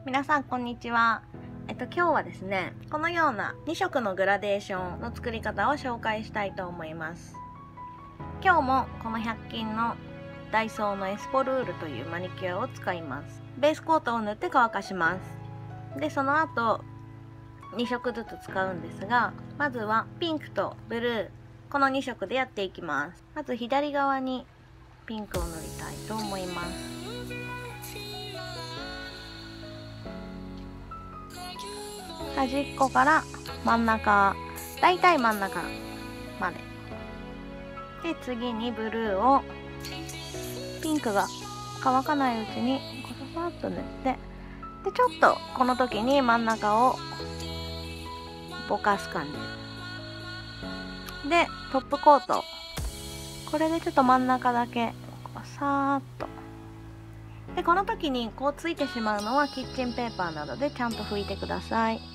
皆さんこんにちは。今日はですね、このような2色のグラデーションの作り方を紹介したいと思います。今日もこの100均のダイソーのエスポルールというマニキュアを使います。ベースコートを塗って乾かします。で、その後2色ずつ使うんですが、まずはピンクとブルー、この2色でやっていきます。まず左側にピンクを塗りたいと思います。端っこから真ん中、だいたい真ん中まで。で、次にブルーをピンクが乾かないうちにささっと塗って、でちょっとこの時に真ん中をぼかす感じで、トップコート、これでちょっと真ん中だけさーっと。でこの時にこうついてしまうのはキッチンペーパーなどでちゃんと拭いてください。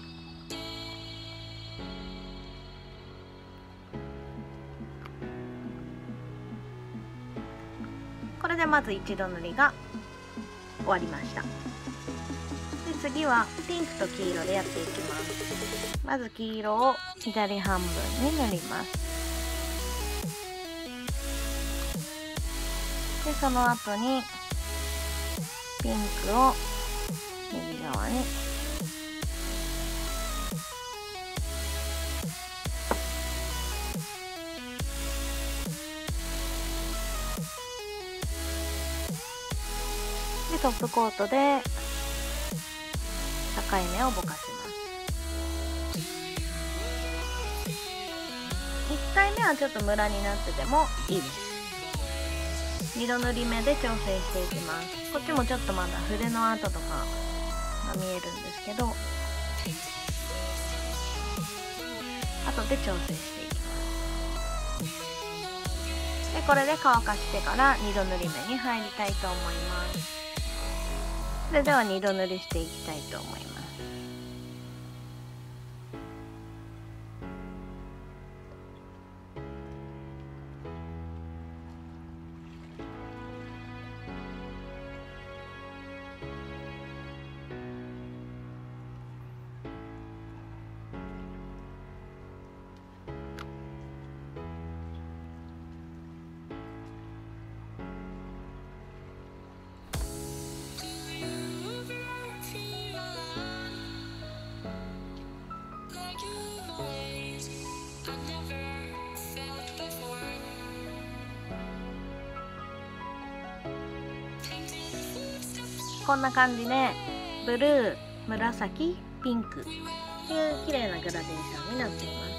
これでまず一度塗りが終わりました。で次はピンクと黄色でやっていきます。まず黄色を左半分に塗ります。でその後にピンクを右側に、でトップコートで境目をぼかします。1回目はちょっとムラになっててもいいです。2度塗り目で調整していきます。こっちもちょっとまだ筆の跡とかが見えるんですけど、後で調整していきます。でこれで乾かしてから2度塗り目に入りたいと思います。それでは2度塗りしていきたいと思います。こんな感じでブルー、紫、ピンクっていう綺麗なグラデーションになっています。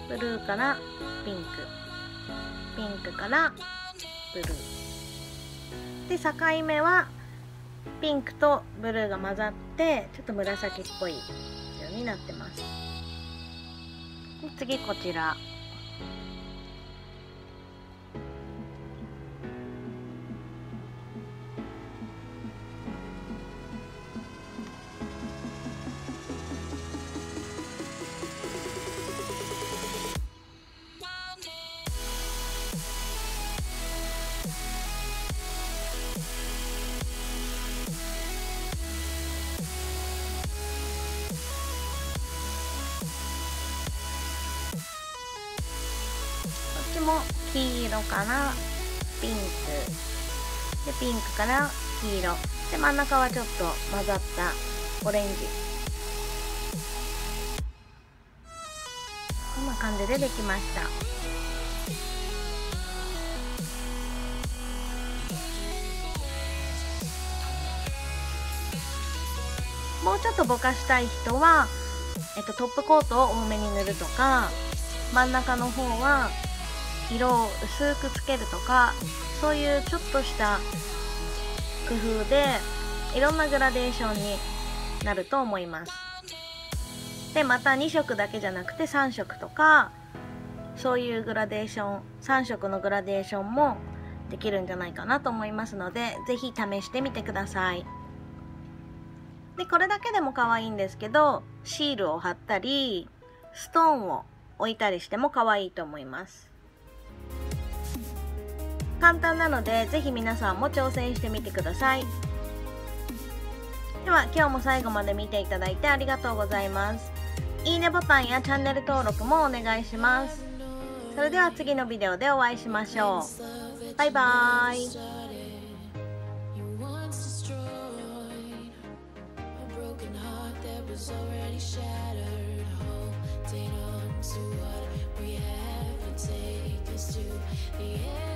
ブルーからピンク、ピンクからブルーで、境目はピンクとブルーが混ざってちょっと紫っぽいようになってます。で次こちら、も黄色からピンクで、ピンクから黄色で、真ん中はちょっと混ざったオレンジ、こんな感じでできました。もうちょっとぼかしたい人は、トップコートを多めに塗るとか、真ん中の方は色を薄くつけるとか、そういうちょっとした工夫でいろんなグラデーションになると思います。でまた2色だけじゃなくて3色とか、そういうグラデーション、3色のグラデーションもできるんじゃないかなと思いますので、是非試してみてください。でこれだけでも可愛いんですけど、シールを貼ったりストーンを置いたりしても可愛いと思います。簡単なのでぜひ皆さんも挑戦してみてください。 では今日も最後まで見ていただいてありがとうございます。いいねボタンやチャンネル登録もお願いします。それでは次のビデオでお会いしましょう。バイバーイ。 Already shattered, holding on to what we have and take us to the end.